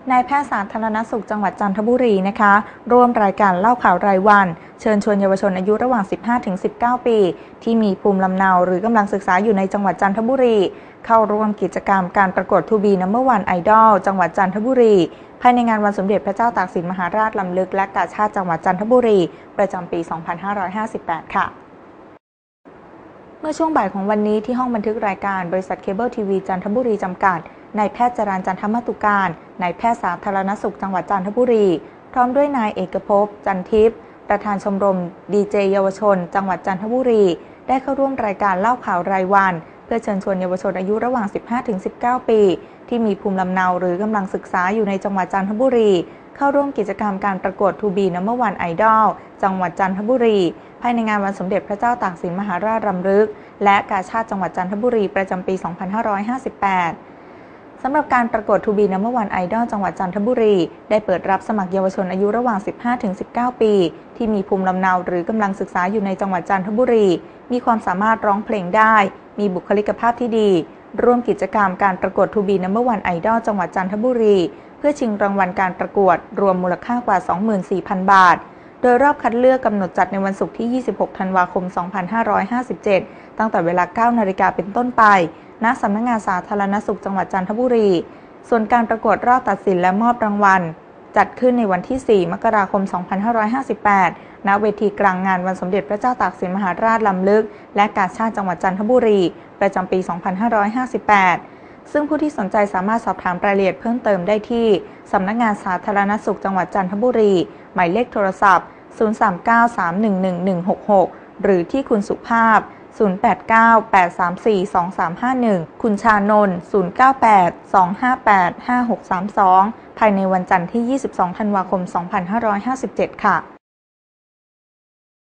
นายแพทย์สาธารณสุขจังหวัดจันทบุรีนะคะร่วมรายการเล่าข่าวรายวันเชิญชวนเยาวชนอายุระหว่าง 15-19 ปีที่มีภูมิลำเนาหรือกำลังศึกษาอยู่ในจังหวัดจันทบุรีเข้าร่วมกิจกรรมการประกวดทูบีนัมเบอร์วันไอดอลจังหวัดจันทบุรีภายในงานวันสมเด็จพระเจ้าตากสินมหาราชล้ำลึกและกาชาดจังหวัดจันทบุรีประจำปี 2558 ค่ะเมื่อช่วงบ่ายของวันนี้ที่ห้องบันทึกรายการบริษัทเคเบิลทีวีจันทบุรีจำกัดนายแพทย์จรัญจันทมตุการนายแพทย์สาธารณสุขจังหวัดจันทบุรีพร้อมด้วยนายเอกภพจันทิพย์ประธานชมรมดีเจเยาวชนจังหวัดจันทบุรีได้เข้าร่วมรายการเล่าข่าวรายวันเพื่อเชิญชวนเยาวชนอายุระหว่าง 15-19 ปีที่มีภูมิลำเนาหรือกำลังศึกษาอยู่ในจังหวัดจันทบุรีเข้าร่วมกิจกรรมการประกวดทูบีนัมเบอร์วันไอดอลจังหวัดจันทบุรีภายในงานวันสมเด็จพระเจ้าตากสินมหาราชรำลึกและกาชาดจังหวัดจันทบุรีประจำปี 2558 สำหรับการประกวดทูบีนัมเบอร์วันไอดอลจังหวัดจันทบุรีได้เปิดรับสมัครเยาวชนอายุระหว่าง 15-19 ปีที่มีภูมิลำเนาหรือกำลังศึกษาอยู่ในจังหวัดจันทบุรีมีความสามารถร้องเพลงได้มีบุคลิกภาพที่ดีร่วมกิจกรรมการประกวดทูบีนัมเบอร์วันไอดอลจังหวัดจันทบุรีเพื่อชิงรางวัลการประกวดรวมมูลค่ากว่า 24,000 บาทโดยรอบคัดเลือกกำหนดจัดในวันศุกร์ที่ 26 ธันวาคม 2557 ตั้งแต่เวลา 9 นาฬิกาเป็นต้นไปณสำนักงานสาธารณสุขจังหวัดจันทบุรีส่วนการประกวดรอบตัดสินและมอบรางวัลจัดขึ้นในวันที่ 4 มกราคม 2558 ณ เวทีกลางงานวันสมเด็จพระเจ้าตากสินมหาราชล้ำลึกและกาชาดจังหวัดจันทบุรีประจำปี 2558 ซึ่งผู้ที่สนใจสามารถสอบถามรายละเอียดเพิ่มเติมได้ที่สำนักงานสาธารณสุขจังหวัดจันทบุรีหมายเลขโทรศัพท์039311166 หรือที่คุณสุภาพ 089-834-2351 คุณชานนท์ 098-258-5632 ภายในวันจันทร์ที่ 22 ธันวาคม 2557 ค่ะ